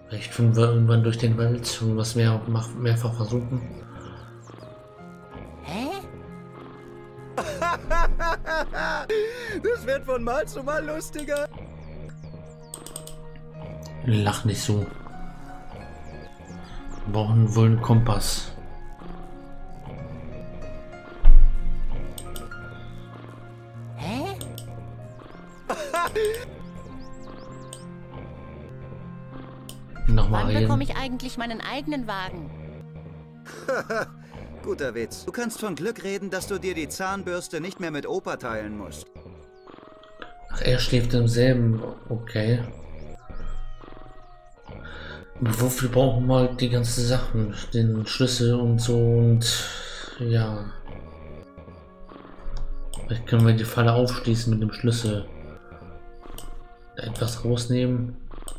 Vielleicht finden wir irgendwann durch den Wald und was mehrfach versuchen. Hä? Das wird von Mal zu Mal lustiger. Lach nicht so. Wir brauchen wohl einen Kompass. Hä? Nochmal Wann reden. bekomme ich eigentlich meinen eigenen Wagen? Guter Witz. Du kannst von Glück reden, dass du dir die Zahnbürste nicht mehr mit Opa teilen musst. Ach, er schläft im selben. Okay. Aber wofür brauchen wir halt die ganzen Sachen? Den Schlüssel und so und ja. Vielleicht können wir die Falle aufschließen mit dem Schlüssel. Etwas rausnehmen.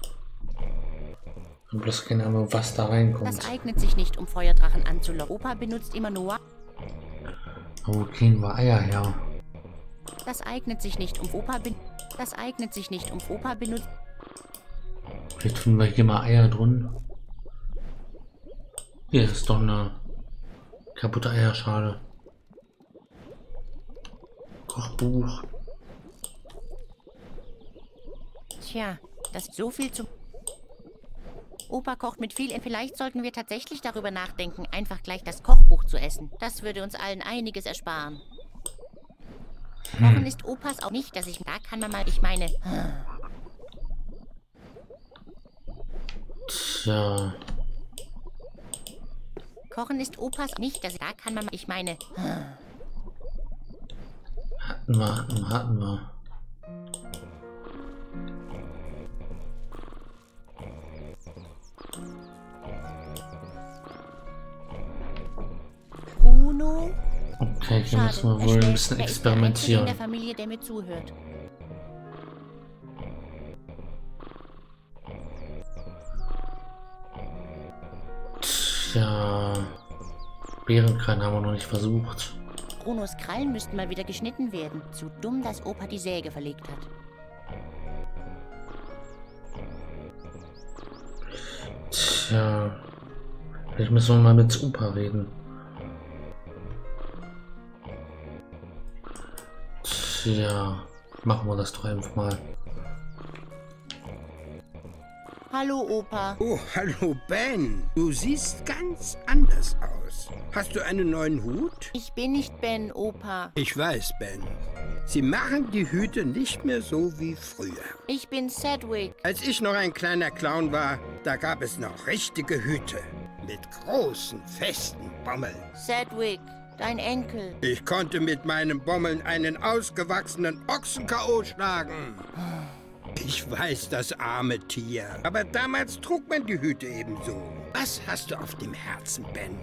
Und bloß keine Ahnung, was da reinkommt. Das eignet sich nicht, um Feuerdrachen anzulocken. Opa benutzt immer nur... Wo kriegen wir Eier her? Das eignet sich nicht, um Opa benutzt... Vielleicht finden wir hier mal Eier drin. Hier ist doch eine kaputte Eierschale. Kochbuch. Tja, das ist so viel zu... Opa kocht mit viel... Vielleicht sollten wir tatsächlich darüber nachdenken, einfach gleich das Kochbuch zu essen. Das würde uns allen einiges ersparen. Kochen ist Opas auch nicht, dass ich... Da kann man mal... Ich meine... Tja. Kochen ist Opas nicht, dass... Da kann man... Ich meine... Hatten wir. Bruno? Okay, hier Schade, müssen wir er wohl ein schläft. bisschen Er ist der Einzige in experimentieren. der Familie, der mir zuhört. Tja. Bärenkran haben wir noch nicht versucht. Brunos Krallen müssten mal wieder geschnitten werden. Zu dumm, dass Opa die Säge verlegt hat. Tja. Vielleicht müssen wir mal mit Opa reden. Tja. Machen wir das doch einfach mal. Hallo, Opa. Oh, hallo Ben. Du siehst ganz anders aus. Hast du einen neuen Hut? Ich bin nicht Ben, Opa. Ich weiß, Ben. Sie machen die Hüte nicht mehr so wie früher. Ich bin Sedgwick. Als ich noch ein kleiner Clown war, da gab es noch richtige Hüte. Mit großen, festen Bommeln. Sedgwick, dein Enkel. Ich konnte mit meinen Bommeln einen ausgewachsenen Ochsen K.O. schlagen. Ich weiß, das arme Tier. Aber damals trug man die Hüte ebenso. Was hast du auf dem Herzen, Ben?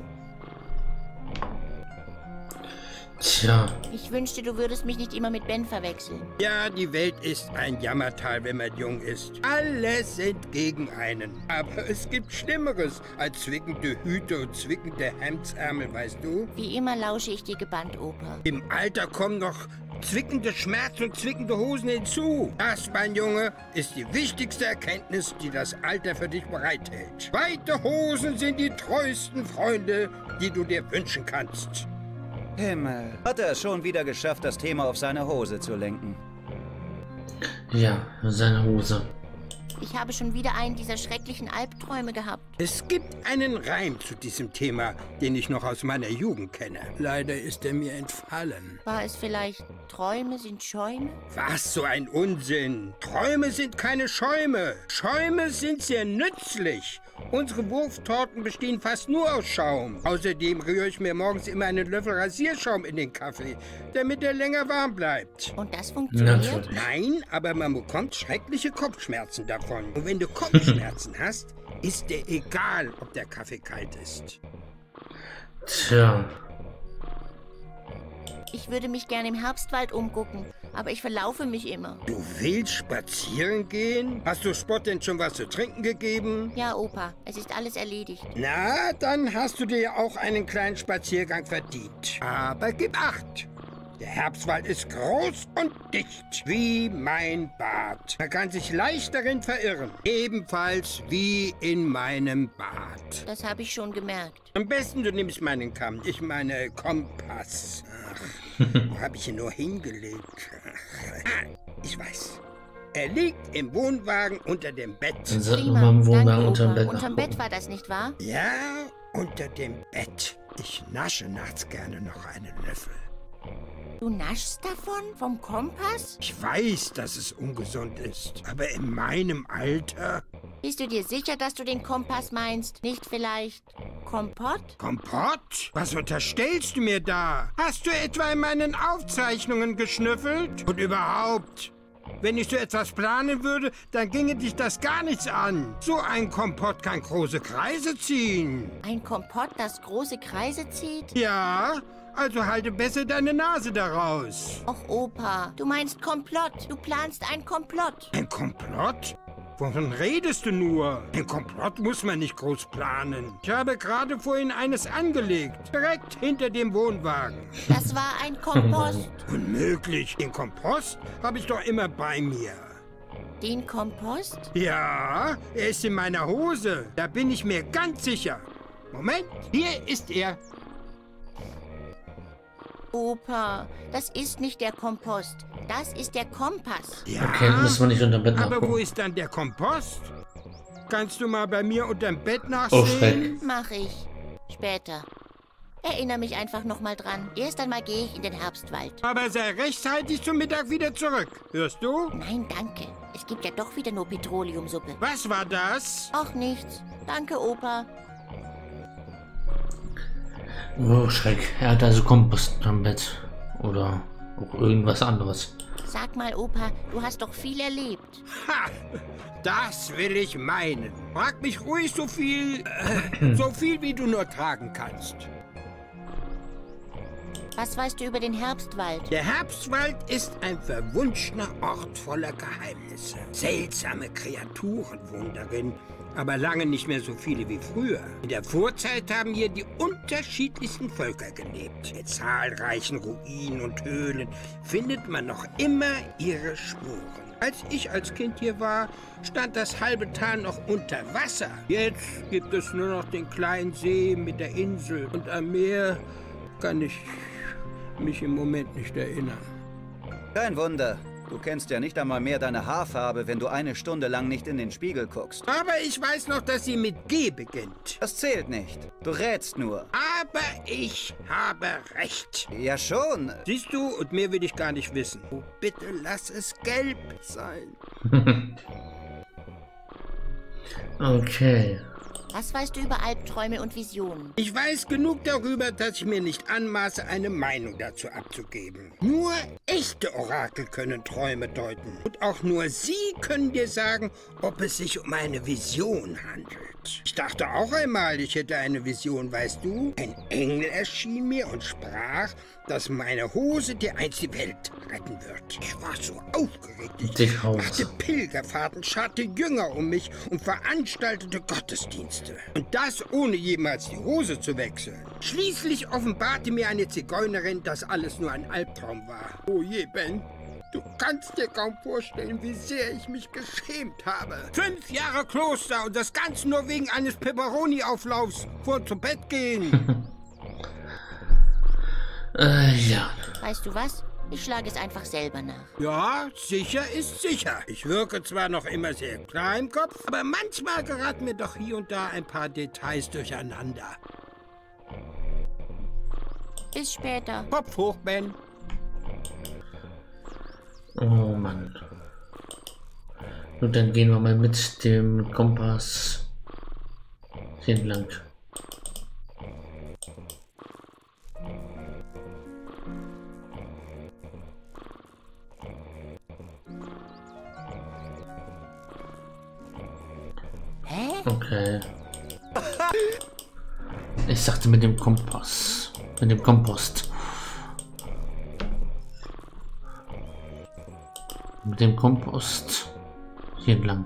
Tja. Ich wünschte, du würdest mich nicht immer mit Ben verwechseln. Ja, die Welt ist ein Jammertal, wenn man jung ist. Alle sind gegen einen. Aber es gibt Schlimmeres als zwickende Hüte und zwickende Hemdsärmel, weißt du? Wie immer lausche ich dir gebannt, Opa. Im Alter kommen noch zwickende Schmerzen und zwickende Hosen hinzu. Das, mein Junge, ist die wichtigste Erkenntnis, die das Alter für dich bereithält. Weite Hosen sind die treuesten Freunde, die du dir wünschen kannst. Himmel. Hat er es schon wieder geschafft, das Thema auf seine Hose zu lenken? Ja, seine Hose. Ich habe schon wieder einen dieser schrecklichen Albträume gehabt. Es gibt einen Reim zu diesem Thema, den ich noch aus meiner Jugend kenne. Leider ist er mir entfallen. War es vielleicht Träume sind Schäume? Was, so ein Unsinn! Träume sind keine Schäume. Schäume sind sehr nützlich. Unsere Wurftorten bestehen fast nur aus Schaum. Außerdem rühre ich mir morgens immer einen Löffel Rasierschaum in den Kaffee, damit er länger warm bleibt. Und das funktioniert? Natürlich. Nein, aber man bekommt schreckliche Kopfschmerzen davon. Und wenn du Kopfschmerzen hast, ist dir egal, ob der Kaffee kalt ist. Tja. Ich würde mich gerne im Herbstwald umgucken, aber ich verlaufe mich immer. Du willst spazieren gehen? Hast du Spott denn schon was zu trinken gegeben? Ja, Opa, es ist alles erledigt. Na, dann hast du dir auch einen kleinen Spaziergang verdient. Aber gib Acht! Der Herbstwald ist groß und dicht, wie mein Bad. Man kann sich leicht darin verirren, ebenfalls wie in meinem Bad. Das habe ich schon gemerkt. Am besten, du nimmst meinen Kamm, ich meine Kompass. Ach, wo habe ich ihn nur hingelegt? Ich weiß. Er liegt im Wohnwagen unter dem Bett. Dann sollten wir Prima, mal im danke, Wohnwagen unter dem Opa. Bett Unterm nachgucken. Bett war das, nicht wahr? Ja, unter dem Bett. Ich nasche nachts gerne noch einen Löffel. Du naschst davon? Vom Kompass? Ich weiß, dass es ungesund ist, aber in meinem Alter... Bist du dir sicher, dass du den Kompass meinst? Nicht vielleicht Kompott? Kompott? Was unterstellst du mir da? Hast du etwa in meinen Aufzeichnungen geschnüffelt? Und überhaupt... Wenn ich so etwas planen würde, dann ginge dich das gar nichts an. So ein Kompott kann große Kreise ziehen. Ein Kompott, das große Kreise zieht? Ja, also halte besser deine Nase daraus. Och, Opa, du meinst Komplott. Du planst ein Komplott. Ein Komplott? Wovon redest du nur? Ein Komplott muss man nicht groß planen. Ich habe gerade vorhin eines angelegt. Direkt hinter dem Wohnwagen. Das war ein Kompost. Unmöglich. Den Kompost habe ich doch immer bei mir. Den Kompost? Ja, er ist in meiner Hose. Da bin ich mir ganz sicher. Moment, hier ist er. Opa, das ist nicht der Kompost. Das ist der Kompass. Ja, Okay, müssen wir nicht unter dem Bett aber wo nachgucken. ist dann der Kompost? Kannst du mal bei mir unterm Bett Oh, nachsehen? Schreck. Mach ich. Später. Erinnere mich einfach noch mal dran. Erst einmal gehe ich in den Herbstwald. Aber sei rechtzeitig zum Mittag wieder zurück. Hörst du? Nein, danke. Es gibt ja doch wieder nur Petroleumsuppe. Was war das? Auch nichts. Danke, Opa. Oh, Schreck. Er hat also Kompost am Bett. Oder auch irgendwas anderes. Sag mal, Opa, du hast doch viel erlebt. Ha! Das will ich meinen. Frag mich ruhig so viel wie du nur tragen kannst. Was weißt du über den Herbstwald? Der Herbstwald ist ein verwunschener Ort voller Geheimnisse. Seltsame Kreaturen wohnen darin, aber lange nicht mehr so viele wie früher. In der Vorzeit haben hier die unterschiedlichsten Völker gelebt. In zahlreichen Ruinen und Höhlen findet man noch immer ihre Spuren. Als ich als Kind hier war, stand das halbe Tal noch unter Wasser. Jetzt gibt es nur noch den kleinen See mit der Insel. Und am Meer kann ich mich im Moment nicht erinnern. Kein Wunder. Du kennst ja nicht einmal mehr deine Haarfarbe, wenn du eine Stunde lang nicht in den Spiegel guckst. Aber ich weiß noch, dass sie mit G beginnt. Das zählt nicht. Du rätst nur. Aber ich habe recht. Ja schon. Siehst du, und mehr will ich gar nicht wissen. Oh, bitte lass es gelb sein. Okay. Was weißt du über Albträume und Visionen? Ich weiß genug darüber, dass ich mir nicht anmaße, eine Meinung dazu abzugeben. Nur echte Orakel können Träume deuten. Und auch nur sie können dir sagen, ob es sich um eine Vision handelt. Ich dachte auch einmal, ich hätte eine Vision, weißt du? Ein Engel erschien mir und sprach, dass meine Hose dir einst die Welt retten wird. Ich war so aufgeregt. Ich machte Pilgerfahrten, scharte Jünger um mich und veranstaltete Gottesdienste. Und das ohne jemals die Hose zu wechseln. Schließlich offenbarte mir eine Zigeunerin, dass alles nur ein Albtraum war. Oh je, Ben. Du kannst dir kaum vorstellen, wie sehr ich mich geschämt habe. 5 Jahre Kloster und das Ganze nur wegen eines Pepperoni-Auflaufs vor zu Bett gehen. Ja. Weißt du was? Ich schlage es einfach selber nach. Ja, sicher ist sicher. Ich wirke zwar noch immer sehr klar im Kopf, aber manchmal geraten mir doch hier und da ein paar Details durcheinander. Bis später. Kopf hoch, Ben. Oh Mann. Und dann gehen wir mal mit dem Kompass hier entlang. Hä? Okay. Ich sagte mit dem Kompass. Mit dem Kompost. Mit dem Kompost hier entlang.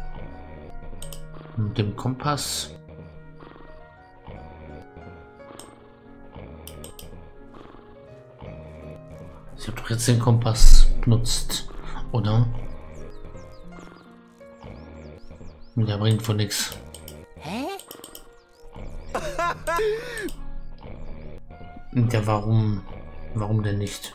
Mit dem Kompass doch jetzt den Kompass benutzt, oder? Der bringt von nichts. Hä? Ja, warum? Warum denn nicht?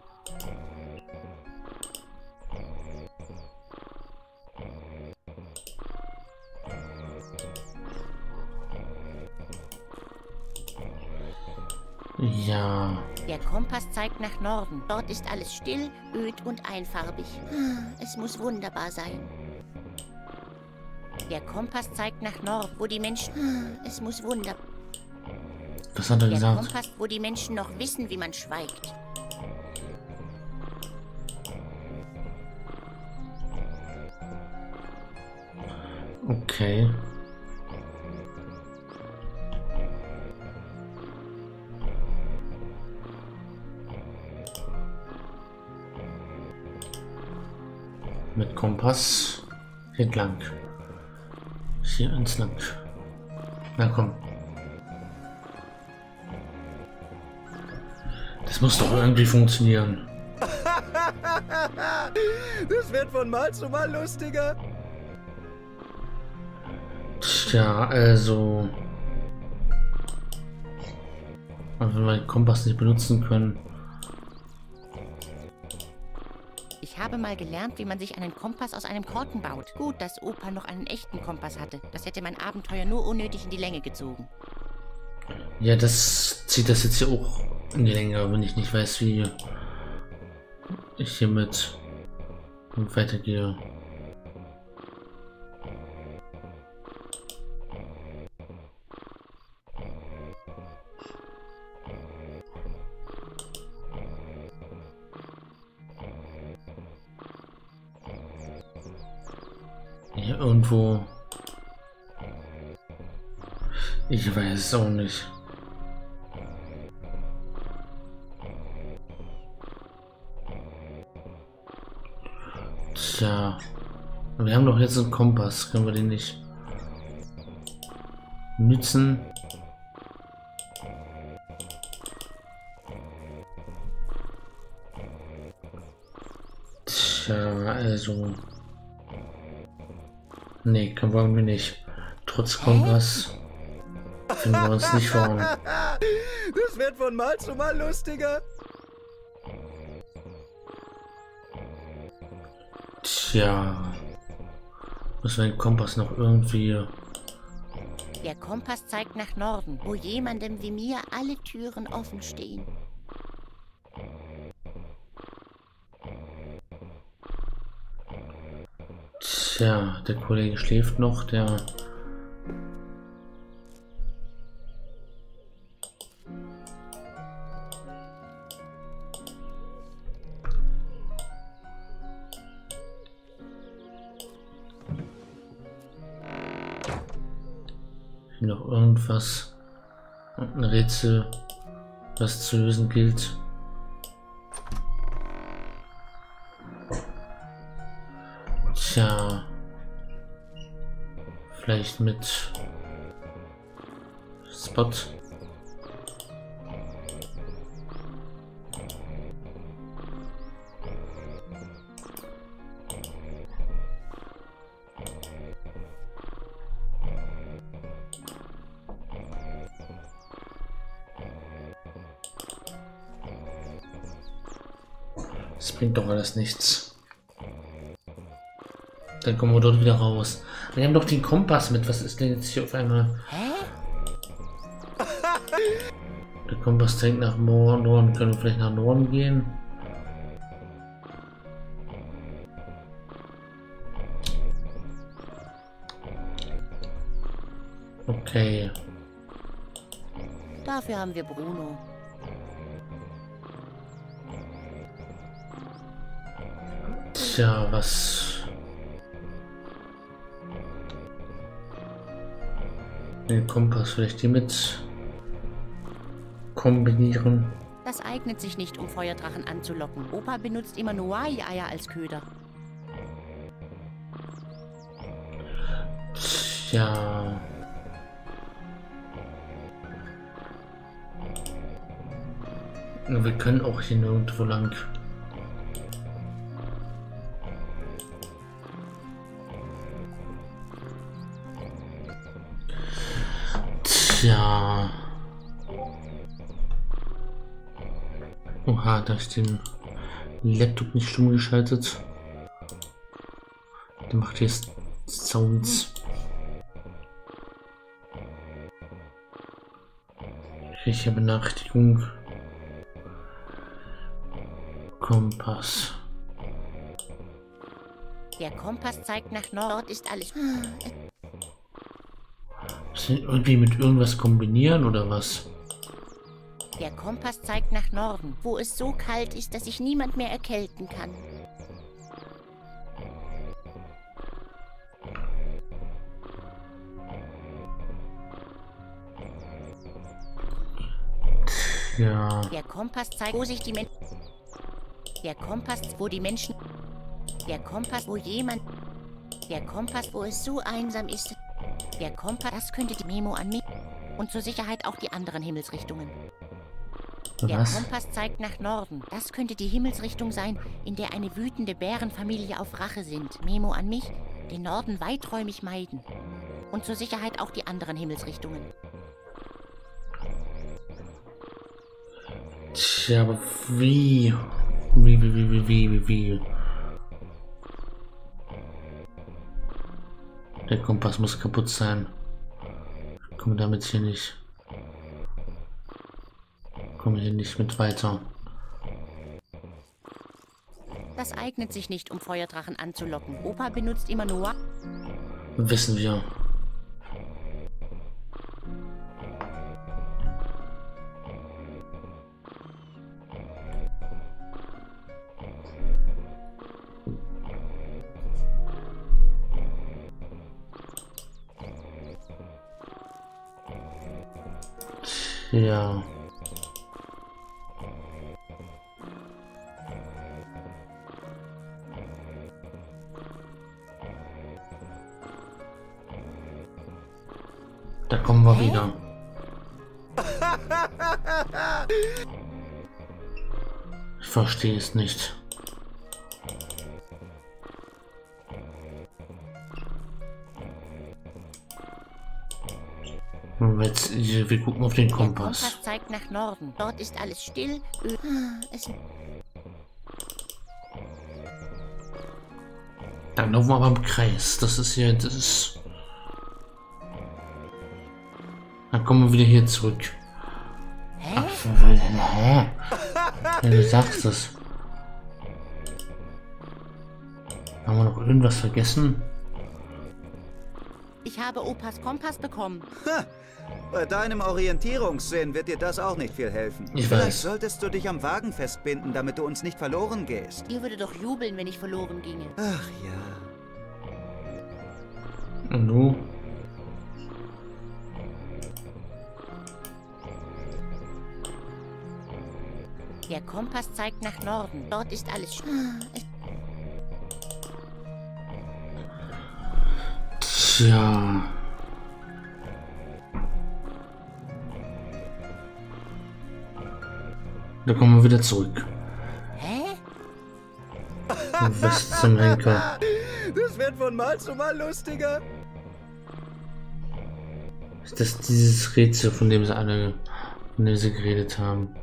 Ja. Der Kompass zeigt nach Norden. Dort ist alles still, öd und einfarbig. Es muss wunderbar sein. Der Kompass zeigt nach Norden, wo die Menschen... Es muss wunderbar... Was hat er Der gesagt? Kompass, wo die Menschen noch wissen, wie man schweigt. Okay. Mit Kompass entlang. Hier entlang. Na komm. Das muss doch irgendwie funktionieren. Das wird von Mal zu Mal lustiger. Tja, also... wenn wir den Kompass nicht benutzen können. Ich habe mal gelernt, wie man sich einen Kompass aus einem Korken baut. Gut, dass Opa noch einen echten Kompass hatte. Das hätte mein Abenteuer nur unnötig in die Länge gezogen. Ja, das zieht das jetzt hier auch in die Länge, wenn ich nicht weiß, wie ich hiermit weitergehe. Hier irgendwo. Ich weiß es auch nicht. Tja. Wir haben doch jetzt einen Kompass. Können wir den nicht nützen? Tja, also. Nee, können wir nicht. Trotz Kompass finden wir uns nicht vorne. Das wird von Mal zu Mal lustiger. Tja. Müssen wir den Kompass noch irgendwie... Der Kompass zeigt nach Norden, wo jemandem wie mir alle Türen offen stehen. Tja, der Kollege schläft noch, der... Hier noch irgendwas, ein Rätsel, was zu lösen gilt. Tja, vielleicht mit Spot. Das bringt doch alles nichts. Dann kommen wir dort wieder raus. Wir haben doch den Kompass mit. Was ist denn jetzt hier auf einmal? Hä? Der Kompass zeigt nach Norden. Können wir vielleicht nach Norden gehen? Okay. Dafür haben wir Bruno. Tja, was... Den Kompass vielleicht die mit kombinieren. Das eignet sich nicht, um Feuerdrachen anzulocken. Opa benutzt immer Noai-Eier als Köder. Tja... Wir können auch hier nirgendwo lang. Tja. Oha, da ist den Laptop nicht stumm geschaltet. Der macht jetzt Sounds. Ich habe Benachrichtigung. Kompass. Der Kompass zeigt nach Nord. Dort ist alles. Irgendwie mit irgendwas kombinieren oder was? Der Kompass zeigt nach Norden, wo es so kalt ist, dass sich niemand mehr erkälten kann. Ja. Der Kompass zeigt, wo sich die Menschen... Der Kompass, wo die Menschen... Der Kompass, wo jemand... Der Kompass, wo es so einsam ist. Der Kompass, das könnte die Memo an mich. Und zur Sicherheit auch die anderen Himmelsrichtungen. Der Was? Kompass zeigt nach Norden. Das könnte die Himmelsrichtung sein, in der eine wütende Bärenfamilie auf Rache sind. Memo an mich, den Norden weiträumig meiden. Und zur Sicherheit auch die anderen Himmelsrichtungen. Tja, aber wie? Wie? Der Kompass muss kaputt sein. Ich komme damit hier nicht. Komme hier nicht mit weiter. Das eignet sich nicht, um Feuerdrachen anzulocken. Opa benutzt immer nur... Wissen wir. Ja. Da kommen wir wieder. Ich verstehe es nicht. Jetzt, wir gucken auf den Kompass. Der Kompass zeigt nach Norden. Dort ist alles still. Dann laufen wir aber im Kreis. Das ist ja das. Dann kommen wir wieder hier zurück. Hä? Hä? Ja, du sagst es. Haben wir noch irgendwas vergessen? Ich habe Opas Kompass bekommen. Ha, bei deinem Orientierungssinn wird dir das auch nicht viel helfen. Ich Vielleicht weiß. solltest du dich am Wagen festbinden, damit du uns nicht verloren gehst. Ihr würdet doch jubeln, wenn ich verloren ginge. Ach ja. Und du? Der Kompass zeigt nach Norden. Dort ist alles... Tja. Da kommen wir wieder zurück. Hä? Was zum Henker? Das wird von Mal zu Mal lustiger. Ist das dieses Rätsel, von dem sie geredet haben?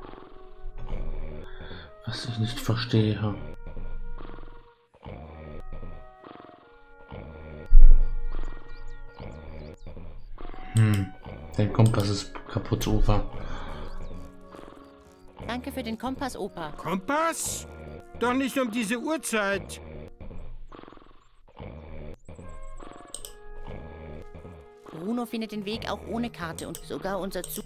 Was ich nicht verstehe. Der Kompass ist kaputt, Opa. Danke für den Kompass, Opa. Kompass? Doch nicht um diese Uhrzeit. Bruno findet den Weg auch ohne Karte und sogar unser Zug.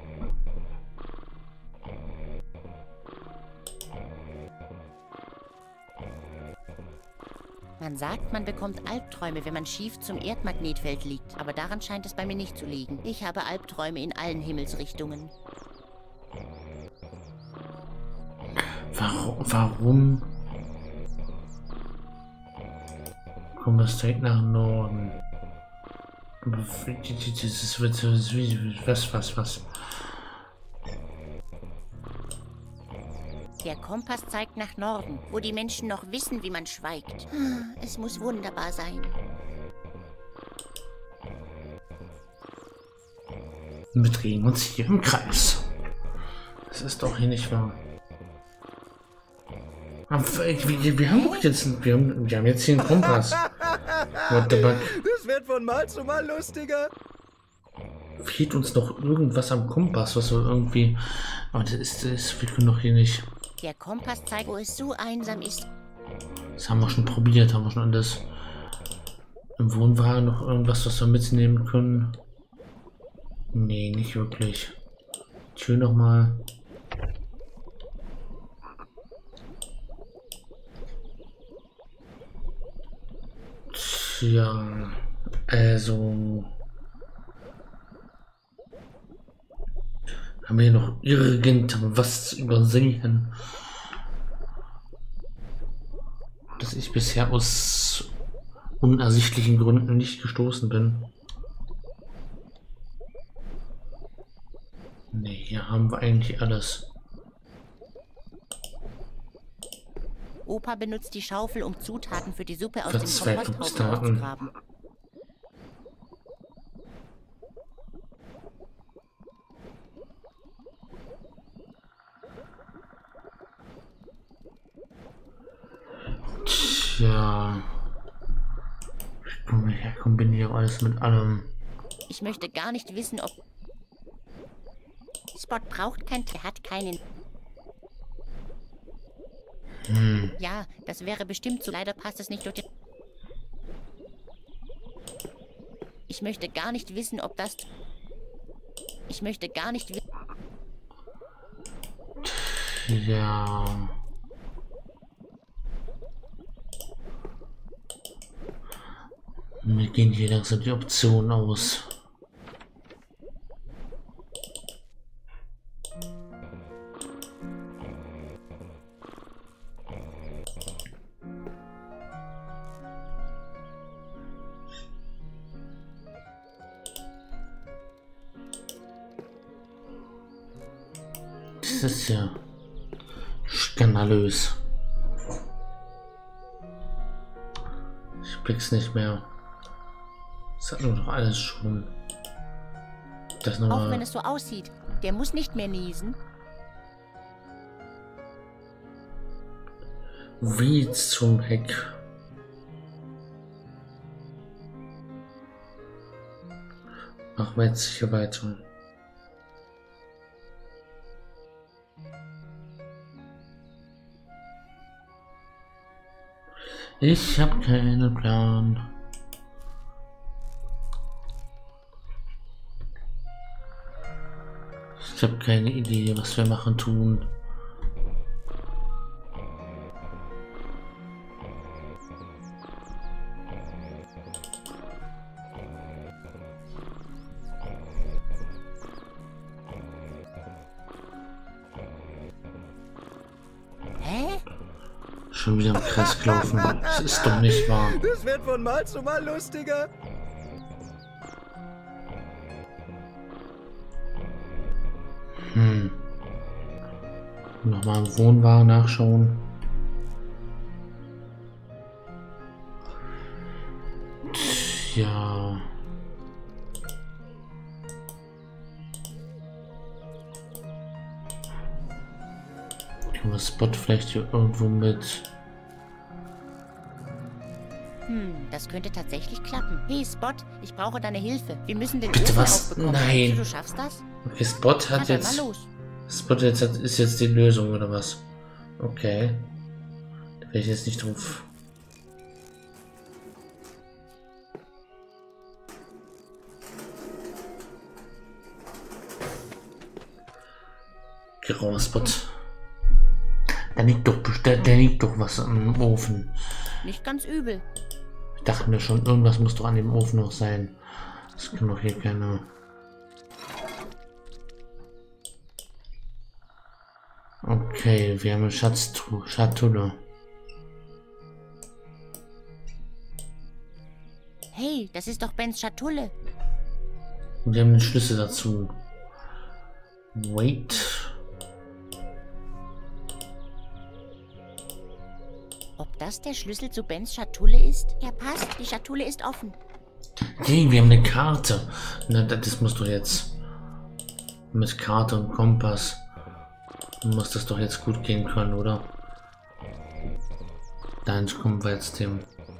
Man sagt, man bekommt Albträume, wenn man schief zum Erdmagnetfeld liegt. Aber daran scheint es bei mir nicht zu liegen. Ich habe Albträume in allen Himmelsrichtungen. Warum? Kompass zeigt nach Norden. Das wird was? Der Kompass zeigt nach Norden, wo die Menschen noch wissen, wie man schweigt. Es muss wunderbar sein. Wir drehen uns hier im Kreis. Das ist doch hier nicht wahr. Wir haben doch jetzt, wir haben jetzt hier einen Kompass. What the fuck? Das wird von Mal zu Mal lustiger. Fehlt uns noch irgendwas am Kompass, was wir irgendwie... Aber das wir können doch hier nicht... Der Kompass zeigt, wo es so einsam ist. Das haben wir schon probiert, haben wir schon alles... Im Wohnwagen noch irgendwas, was wir mitnehmen können? Nee, nicht wirklich. Tür nochmal. Tja, also... Haben wir hier noch irgendwas übersehen, dass ich bisher aus unersichtlichen Gründen nicht gestoßen bin? Ne, hier haben wir eigentlich alles. Opa benutzt die Schaufel, um Zutaten für die Suppe aus dem Komposthaufen Verzweigungsdaten. auszugraben. Tja. Ich kombiniere alles mit allem. Ich möchte gar nicht wissen, ob... Spot braucht er hat keinen... Ja, das wäre bestimmt so. Leider passt es nicht durch den... Ich möchte gar nicht wissen, ob das... Ich möchte gar nicht wissen... Ja... Mir gehen hier langsam die Optionen aus. Das ist ja skandalös. Ich blick's nicht mehr. Das hatten wir doch alles schon. Das noch Auch wenn es so aussieht. Der muss nicht mehr niesen. Wie zum Heck. Machen wir jetzt hier weiter. Ich habe keinen Plan. Ich habe keine Idee, was wir machen tun. Hä? Schon wieder im Kreis gelaufen. Das ist doch nicht wahr. Das wird von Mal zu Mal lustiger. Nochmal im Wohnwagen nachschauen. Tja. Können wir Spot vielleicht hier irgendwo mit... Das könnte tatsächlich klappen. Hey Spot, ich brauche deine Hilfe. Wir müssen den Bitte Ofen was? aufbekommen. Nein. Du schaffst das? Okay, Spot Na hat dann jetzt... mal los. Spot ist jetzt die Lösung, oder was? Okay. Da wäre ich jetzt nicht drauf. Geh raus, Spot. Da liegt doch was am Ofen. Nicht ganz übel. Ich dachte mir schon, irgendwas muss doch an dem Ofen noch sein. Das kann doch hier keine... Okay, wir haben eine Schatulle. Hey, das ist doch Bens Schatulle. Wir haben den Schlüssel dazu. Wait. Ob das der Schlüssel zu Bens Schatulle ist? Ja, passt. Die Schatulle ist offen. Hey, wir haben eine Karte. Na, das musst du jetzt. Mit Karte und Kompass muss das doch jetzt gut gehen können, oder? Dann kommen wir jetzt dem.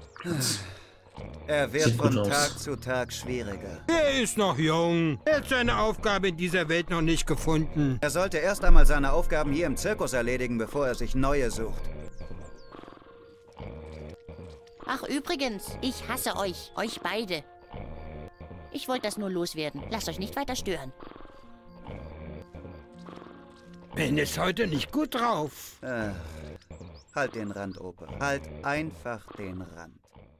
Er wird Sieht gut von aus. Tag zu Tag schwieriger. Er ist noch jung. Er hat seine Aufgabe in dieser Welt noch nicht gefunden. Er sollte erst einmal seine Aufgaben hier im Zirkus erledigen, bevor er sich neue sucht. Ach, übrigens, ich hasse euch. Euch beide. Ich wollte das nur loswerden. Lasst euch nicht weiter stören. Ben ist heute nicht gut drauf. Halt den Rand, Opa. Halt einfach den Rand.